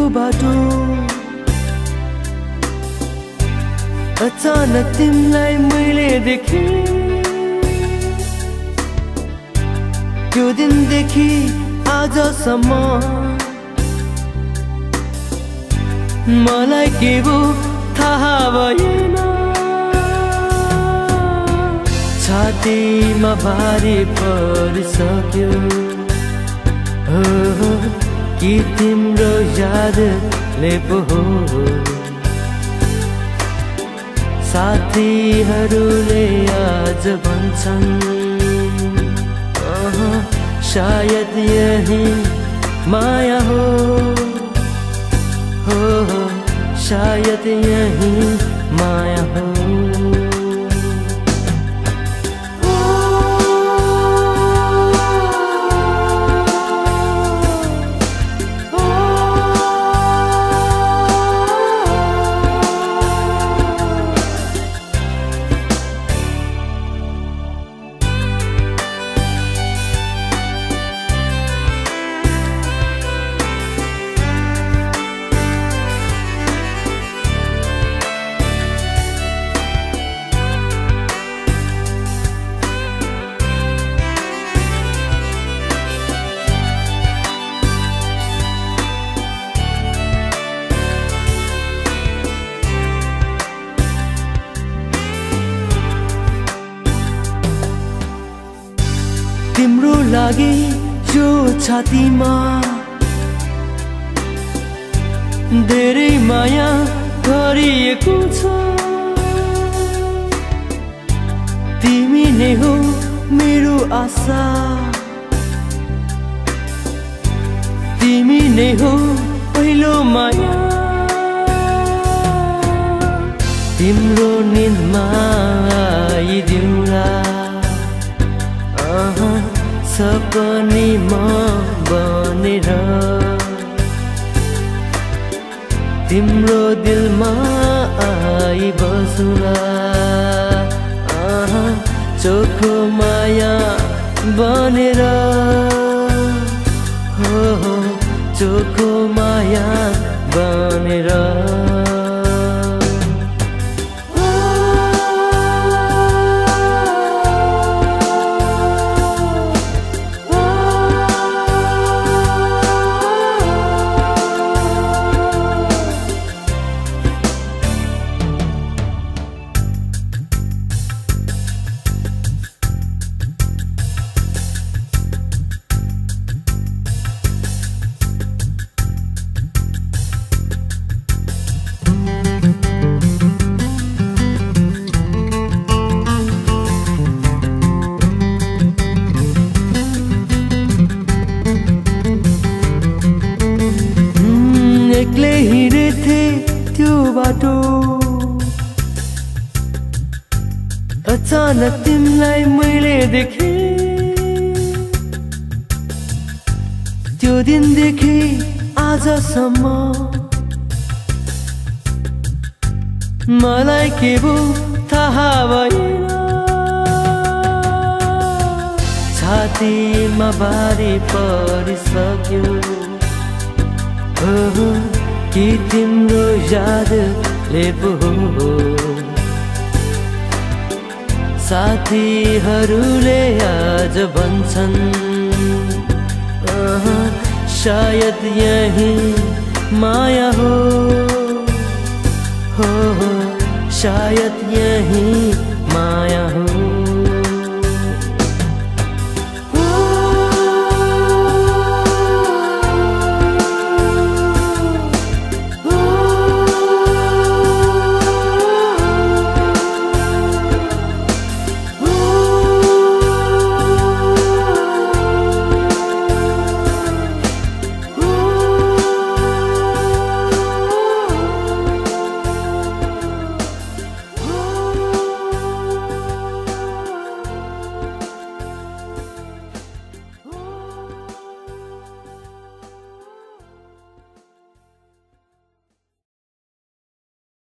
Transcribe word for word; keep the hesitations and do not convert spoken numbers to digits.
बाटो अचानक तिमीलाई मैले देखेँ। त्यो दिनदेखि आजसम्म मलाई के भो थाहा भएन। छातीमा भारी परिसक्यो हो कि तिम्रो यादले पो हो। साथीहरूले आज भन्छन् शायद यही माया हो, हो शायद यही माया हो। तिम्रो लागि जो छातीमा धेरै माया गरिएको छ। तिमी नै हो मेरो आशा, तिमी नै हो पहिलो माया। तिम्रो निदमा आइदिउँला सपनीमा बनेर। तिम्रो दिलमा आइबसुला चोखो माया बनेर। हो चोखो माया बनेर। एक्लै हिँडेथे त्यो बाटो अचानक तिमीलाई मैले देखेँ। त्यो दिनदेखि आजसम्म मलाई के भो थाहा भएन। छातीमा भारी परिसक्यो हो कि तिम्रो यादले पो हो। साथीहरूले आज भन्छन् शायद यही माया हो, हो शायद यही माया हो।